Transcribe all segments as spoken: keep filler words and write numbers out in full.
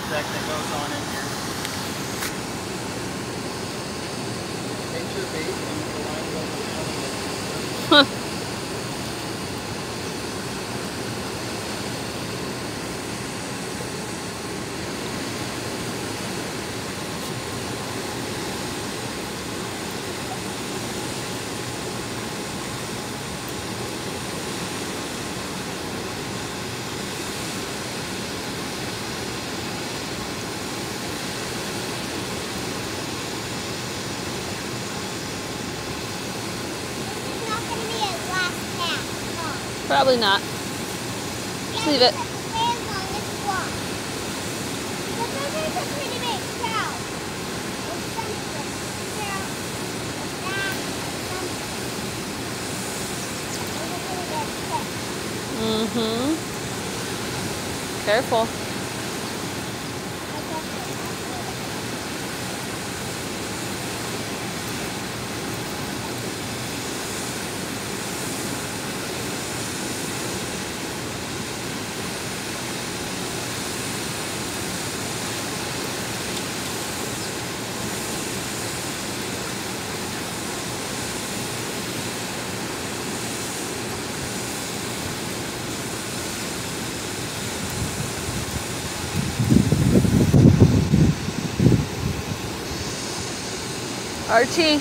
object that goes on in here. Take your bait and the line goes around. Probably not. Just leave it. Mm-hmm. Careful. Archie.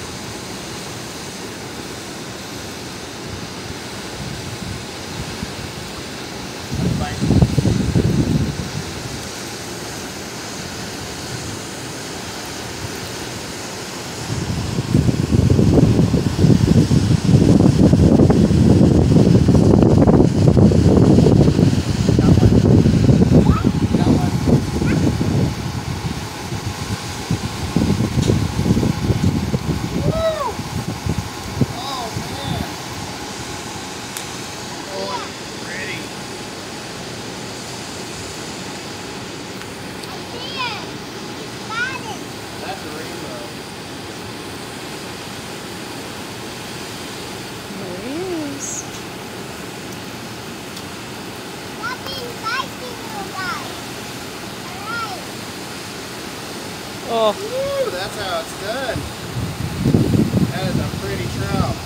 Oh. Woo, that's how it's done. That is a pretty trout.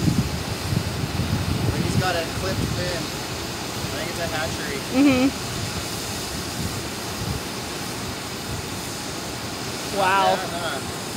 I think he's got a clipped fin. I think it's a hatchery. Mm-hmm. Wow. Yeah, huh?